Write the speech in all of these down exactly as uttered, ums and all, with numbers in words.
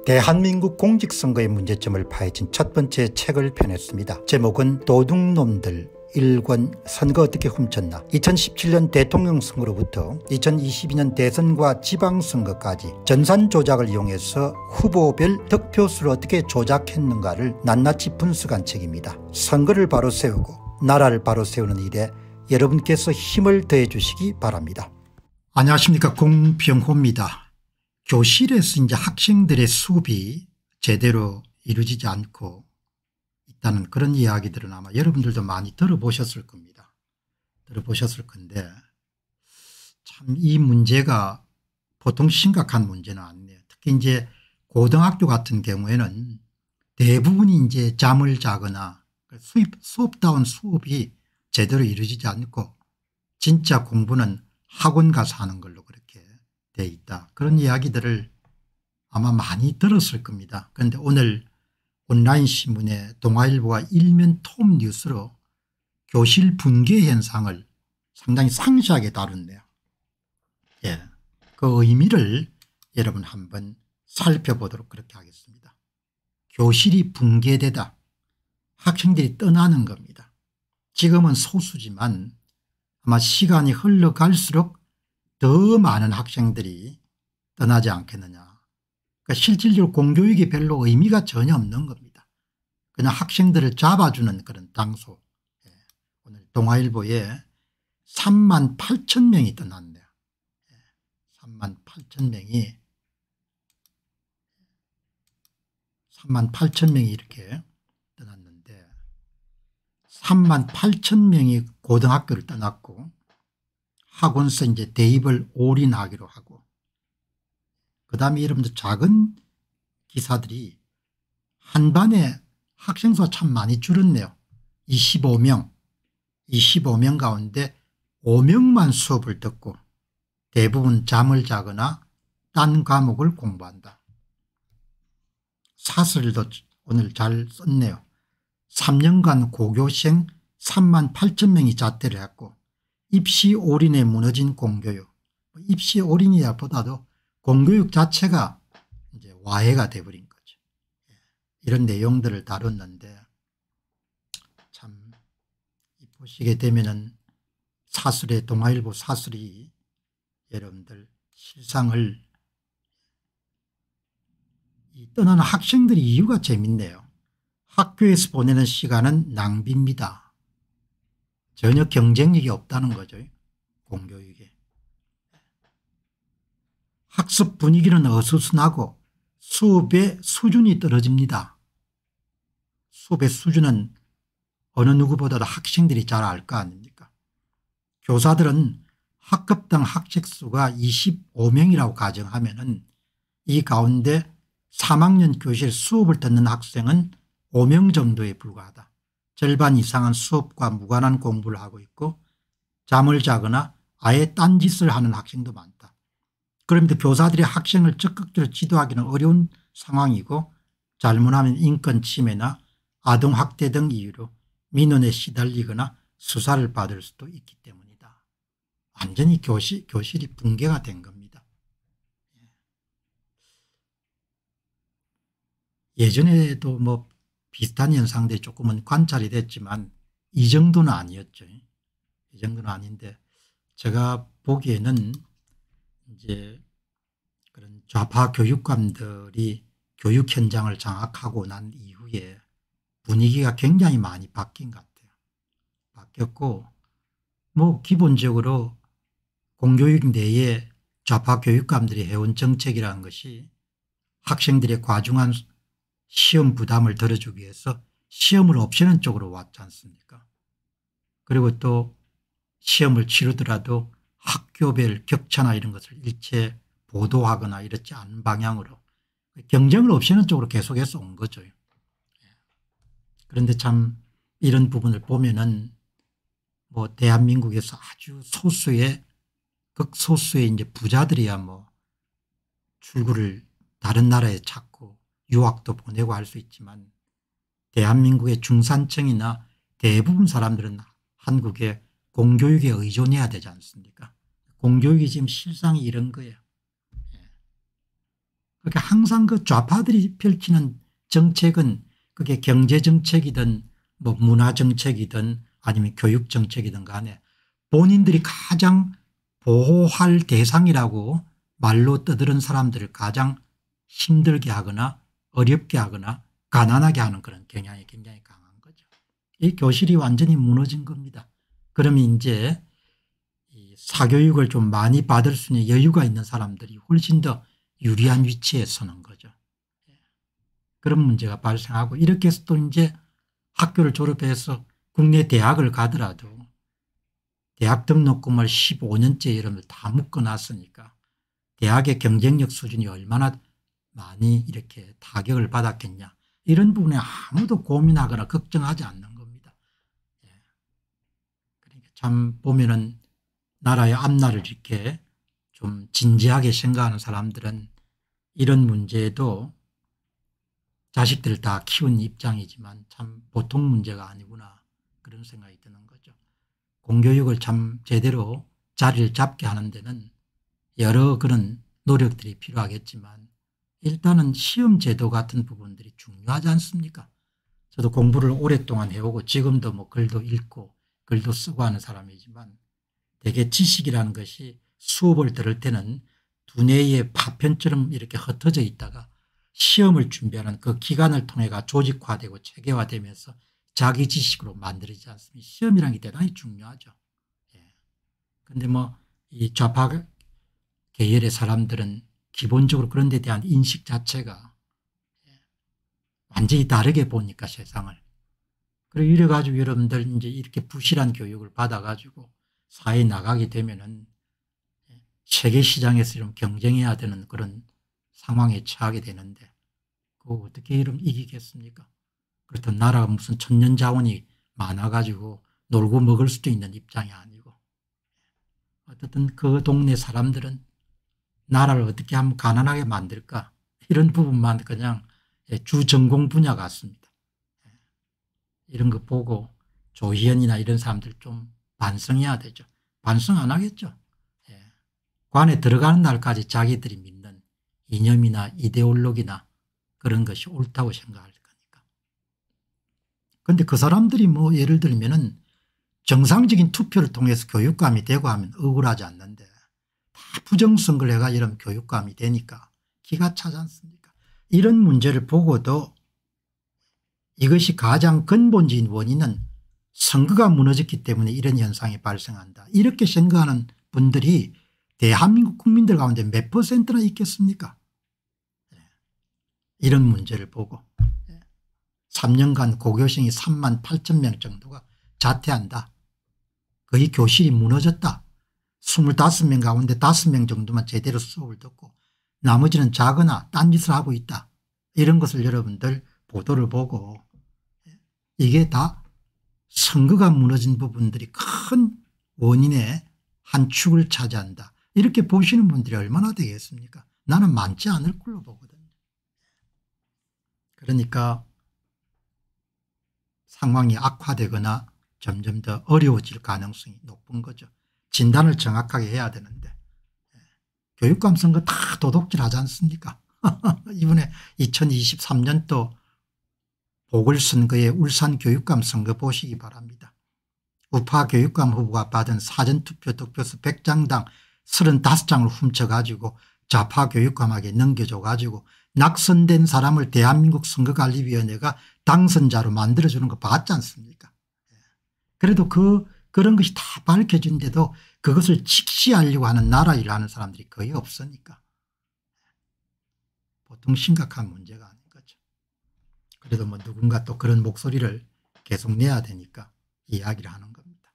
대한민국 공직선거의 문제점을 파헤친 첫 번째 책을 펴냈습니다. 제목은 도둑놈들 일 권 선거 어떻게 훔쳤나. 이천십칠 년 대통령 선거로부터 이천이십이 년 대선과 지방선거까지 전산 조작을 이용해서 후보별 득표수를 어떻게 조작했는가를 낱낱이 분석한 책입니다. 선거를 바로 세우고 나라를 바로 세우는 일에 여러분께서 힘을 더해 주시기 바랍니다. 안녕하십니까, 공병호입니다. 교실에서 이제 학생들의 수업이 제대로 이루어지지 않고 있다는 그런 이야기들은 아마 여러분들도 많이 들어보셨을 겁니다. 들어보셨을 건데 참 이 문제가 보통 심각한 문제는 아니네요. 특히 이제 고등학교 같은 경우에는 대부분이 이제 잠을 자거나 수업, 수업다운 수업이 제대로 이루어지지 않고 진짜 공부는 학원 가서 하는 걸로 그렇게 돼 있다. 그런 이야기들을 아마 많이 들었을 겁니다. 그런데 오늘 온라인 신문에 동아일보가 일면 톱 뉴스로 교실 붕괴 현상을 상당히 상세하게 다룬대요. 예, 그 의미를 여러분 한번 살펴보도록 그렇게 하겠습니다. 교실이 붕괴되다. 학생들이 떠나는 겁니다. 지금은 소수지만 아마 시간이 흘러갈수록 더 많은 학생들이 떠나지 않겠느냐. 그러니까 실질적으로 공교육이 별로 의미가 전혀 없는 겁니다. 그냥 학생들을 잡아주는 그런 장소. 예. 오늘 동아일보에 삼만 팔천 명이 떠났네요. 예. 삼만 팔천 명이 삼만 팔천 명이 이렇게 떠났는데 삼만 팔천 명이 고등학교를 떠났고 학원서 이제 대입을 올인하기로 하고 그다음에 여러분들 작은 기사들이 한 반에 학생 수가 참 많이 줄었네요. 이십오 명 이십오 명 가운데 오 명만 수업을 듣고 대부분 잠을 자거나 딴 과목을 공부한다. 사설도 오늘 잘 썼네요. 삼 년간 고교생 삼만 팔천 명이 자퇴를 했고 입시 올인에 무너진 공교육. 입시 올인이야 보다도 공교육 자체가 이제 와해가 돼버린 거죠. 이런 내용들을 다뤘는데 참 보시게 되면은 사설의 동아일보 사설이 여러분들 실상을 이 떠나는 학생들의 이유가 재밌네요. 학교에서 보내는 시간은 낭비입니다. 전혀 경쟁력이 없다는 거죠. 공교육에. 학습 분위기는 어수선하고 수업의 수준이 떨어집니다. 수업의 수준은 어느 누구보다도 학생들이 잘 알 거 아닙니까. 교사들은 학급당 학생 수가 이십오 명이라고 가정하면은 이 가운데 삼 학년 교실 수업을 듣는 학생은 오 명 정도에 불과하다. 절반 이상은 수업과 무관한 공부를 하고 있고 잠을 자거나 아예 딴짓을 하는 학생도 많다. 그런데 교사들이 학생을 적극적으로 지도하기는 어려운 상황이고 잘못하면 인권 침해나 아동학대 등 이유로 민원에 시달리거나 수사를 받을 수도 있기 때문이다. 완전히 교실, 교실이 붕괴가 된 겁니다. 예전에도 뭐 비슷한 현상들이 조금은 관찰이 됐지만 이 정도는 아니었죠. 이 정도는 아닌데 제가 보기에는 이제 그런 좌파 교육감들이 교육 현장을 장악하고 난 이후에 분위기가 굉장히 많이 바뀐 것 같아요. 바뀌었고 뭐 기본적으로 공교육 내에 좌파 교육감들이 해온 정책이라는 것이 학생들의 과중한 시험 부담을 덜어주기 위해서 시험을 없애는 쪽으로 왔지 않습니까. 그리고 또 시험을 치르더라도 학교별 격차나 이런 것을 일체 보도하거나 이렇지 않은 방향으로 경쟁을 없애는 쪽으로 계속해서 온 거죠. 그런데 참 이런 부분을 보면은 뭐 대한민국에서 아주 소수의 극소수의 이제 부자들이야 뭐 출구를 다른 나라에 찾고 유학도 보내고 할 수 있지만 대한민국의 중산층이나 대부분 사람들은 한국의 공교육에 의존해야 되지 않습니까. 공교육이 지금 실상이 이런 거예요. 그러니까 항상 그 좌파들이 펼치는 정책은 그게 경제정책이든 뭐 문화정책이든 아니면 교육정책이든 간에 본인들이 가장 보호할 대상이라고 말로 떠드는 사람들을 가장 힘들게 하거나 어렵게 하거나 가난하게 하는 그런 경향이 굉장히 강한 거죠. 이 교실이 완전히 무너진 겁니다. 그러면 이제 이 사교육을 좀 많이 받을 수 있는 여유가 있는 사람들이 훨씬 더 유리한 위치에 서는 거죠. 그런 문제가 발생하고 이렇게 해서 또 이제 학교를 졸업해서 국내 대학을 가더라도 대학 등록금을 십오 년째 이름을 다 묶어놨으니까 대학의 경쟁력 수준이 얼마나 많이 이렇게 타격을 받았겠냐 이런 부분에 아무도 고민하거나 걱정하지 않는 겁니다. 그러니까 참 보면은 나라의 앞날을 이렇게 좀 진지하게 생각하는 사람들은 이런 문제에도 자식들을 다 키운 입장이지만 참 보통 문제가 아니구나 그런 생각이 드는 거죠. 공교육을 참 제대로 자리를 잡게 하는 데는 여러 그런 노력들이 필요하겠지만 일단은 시험 제도 같은 부분들이 중요하지 않습니까? 저도 공부를 오랫동안 해오고 지금도 뭐 글도 읽고 글도 쓰고 하는 사람이지만 대개 지식이라는 것이 수업을 들을 때는 두뇌의 파편처럼 이렇게 흩어져 있다가 시험을 준비하는 그 기간을 통해 조직화되고 체계화되면서 자기 지식으로 만들어지지 않습니까? 시험이라는 게 대단히 중요하죠. 그런데 예. 뭐 이 좌파 계열의 사람들은 기본적으로 그런 데 대한 인식 자체가 완전히 다르게 보니까 세상을. 그리고 이래 가지고 여러분들 이제 이렇게 부실한 교육을 받아 가지고 사회에 나가게 되면은 세계 시장에서 좀 경쟁해야 되는 그런 상황에 처하게 되는데 그거 어떻게 이름 이기겠습니까? 그렇다면 나라가 무슨 천년 자원이 많아 가지고 놀고 먹을 수도 있는 입장이 아니고 어쨌든 그 동네 사람들은 나라를 어떻게 하면 가난하게 만들까 이런 부분만 그냥 주 전공 분야 같습니다. 이런 거 보고 조희연이나 이런 사람들 좀 반성해야 되죠. 반성 안 하겠죠. 예. 관에 들어가는 날까지 자기들이 믿는 이념이나 이데올로기나 그런 것이 옳다고 생각할 거니까. 그런데 그 사람들이 뭐 예를 들면은 정상적인 투표를 통해서 교육감이 되고 하면 억울하지 않는데 다 부정선거를 해가 이런 교육감이 되니까 기가 차지 않습니까? 이런 문제를 보고도 이것이 가장 근본적인 원인은 선거가 무너졌기 때문에 이런 현상이 발생한다. 이렇게 생각하는 분들이 대한민국 국민들 가운데 몇 퍼센트나 있겠습니까? 이런 문제를 보고 삼 년간 고교생이 삼만 팔천 명 정도가 자퇴한다. 거의 교실이 무너졌다. 스물다섯 명 가운데 다섯 명 정도만 제대로 수업을 듣고 나머지는 자거나 딴짓을 하고 있다. 이런 것을 여러분들 보도를 보고 이게 다 선거가 무너진 부분들이 큰 원인의 한 축을 차지한다. 이렇게 보시는 분들이 얼마나 되겠습니까? 나는 많지 않을 걸로 보거든요. 그러니까 상황이 악화되거나 점점 더 어려워질 가능성이 높은 거죠. 진단을 정확하게 해야 되는데 교육감 선거 다 도둑질 하지 않습니까? 이번에 이천이십삼 년도 보궐선거의 울산 교육감 선거 보시기 바랍니다. 우파 교육감 후보가 받은 사전투표 득표수 백 장당 서른다섯 장을 훔쳐가지고 좌파 교육감에게 넘겨줘가지고 낙선된 사람을 대한민국 선거관리위원회가 당선자로 만들어주는 거 봤지 않습니까? 그래도 그 그런 것이 다 밝혀진데도 그것을 직시하려고 하는 나라 일을 하는 사람들이 거의 없으니까 보통 심각한 문제가 아닌 거죠. 그래도 뭐 누군가 또 그런 목소리를 계속 내야 되니까 이야기를 하는 겁니다.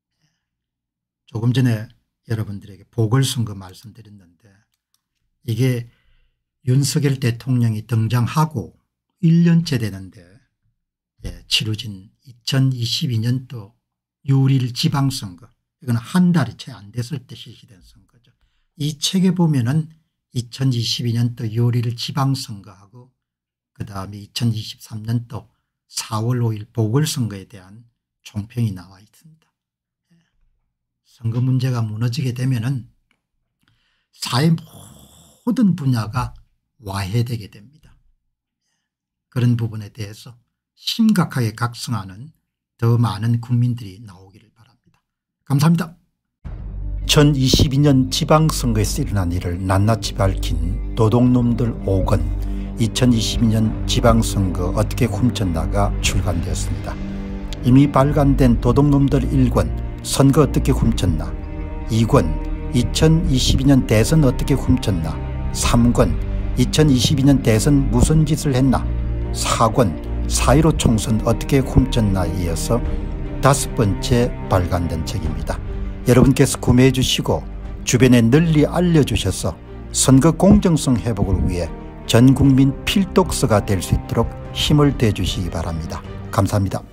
조금 전에 여러분들에게 보궐선거 말씀드렸는데 이게 윤석열 대통령이 등장하고 일 년째 되는데 예, 치러진 이천이십이 년도 유 일 지방선거 이건 한 달이 채 안 됐을 때 실시된 선거죠. 이 책에 보면은 이천이십이 년도 유 일 지방선거하고 그다음에 이천이십삼 년도 사월 오일 보궐선거에 대한 총평이 나와 있습니다. 선거 문제가 무너지게 되면은 사회 모든 분야가 와해되게 됩니다. 그런 부분에 대해서 심각하게 각성하는 더 많은 국민들이 나오기를 바랍니다. 감사합니다. 천이십이 년 지방선거에서 일어난 일을 낱낱이 밝힌 도둑놈들 오 권 이천이십이 년 지방선거 어떻게 훔쳤나가 출간되었습니다. 이미 발간된 도둑놈들 일 권 선거 어떻게 훔쳤나, 이 권 이천이십이 년 대선 어떻게 훔쳤나, 삼 권 이천이십이 년 대선 무슨 짓을 했나, 사 권 사 일오 총선 어떻게 훔쳤나에 이어서 다섯 번째 발간된 책입니다. 여러분께서 구매해 주시고 주변에 널리 알려주셔서 선거 공정성 회복을 위해 전국민 필독서가 될 수 있도록 힘을 대주시기 바랍니다. 감사합니다.